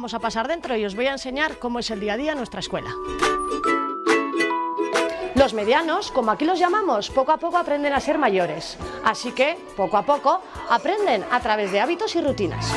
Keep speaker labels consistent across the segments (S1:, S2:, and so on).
S1: vamos a pasar dentro y os voy a enseñar cómo es el día a día en nuestra escuela. Los medianos, como aquí los llamamos, poco a poco aprenden a ser mayores, así que poco a poco aprenden a través de hábitos y rutinas.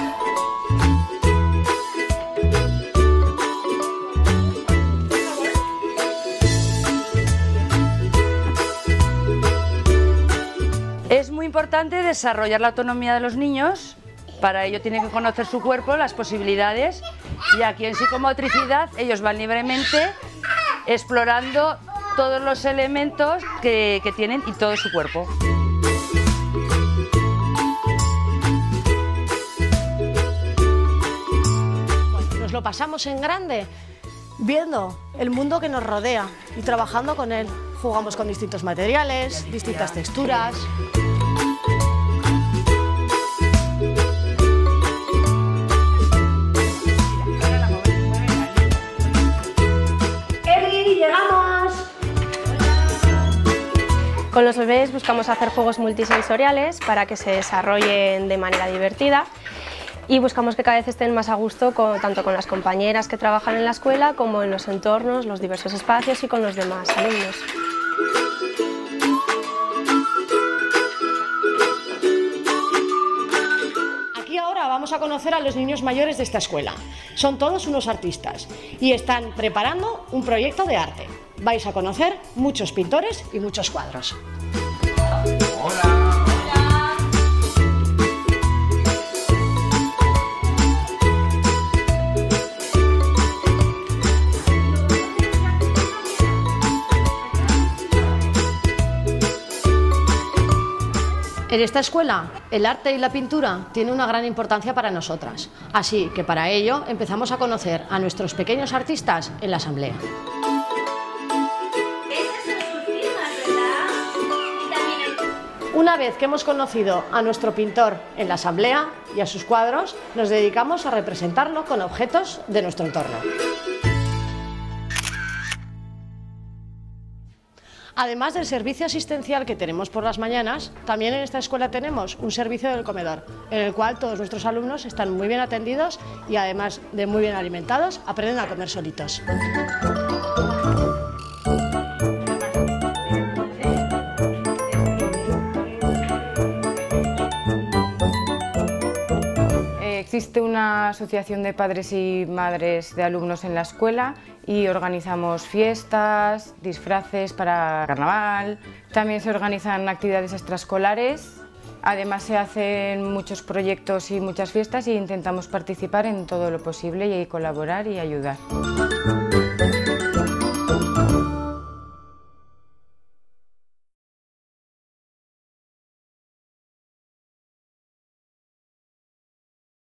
S2: Es muy importante desarrollar la autonomía de los niños. Para ello tienen que conocer su cuerpo, las posibilidades, y aquí en psicomotricidad ellos van libremente explorando todos los elementos que tienen y todo su cuerpo.
S1: Nos lo pasamos en grande viendo el mundo que nos rodea y trabajando con él. Jugamos con distintos materiales, distintas texturas.
S3: Con los bebés buscamos hacer juegos multisensoriales para que se desarrollen de manera divertida y buscamos que cada vez estén más a gusto tanto con las compañeras que trabajan en la escuela como en los entornos, los diversos espacios y con los demás alumnos.
S1: Aquí ahora vamos a conocer a los niños mayores de esta escuela. Son todos unos artistas y están preparando un proyecto de arte. Vais a conocer muchos pintores y muchos cuadros.
S4: Hola.
S1: En esta escuela, el arte y la pintura tienen una gran importancia para nosotras. Así que para ello empezamos a conocer a nuestros pequeños artistas en la asamblea. Una vez que hemos conocido a nuestro pintor en la asamblea y a sus cuadros, nos dedicamos a representarlo con objetos de nuestro entorno. Además del servicio asistencial que tenemos por las mañanas, también en esta escuela tenemos un servicio del comedor, en el cual todos nuestros alumnos están muy bien atendidos y además de muy bien alimentados, aprenden a comer solitos.
S5: Existe una asociación de padres y madres de alumnos en la escuela y organizamos fiestas, disfraces para carnaval. También se organizan actividades extraescolares. Además se hacen muchos proyectos y muchas fiestas e intentamos participar en todo lo posible y colaborar y ayudar.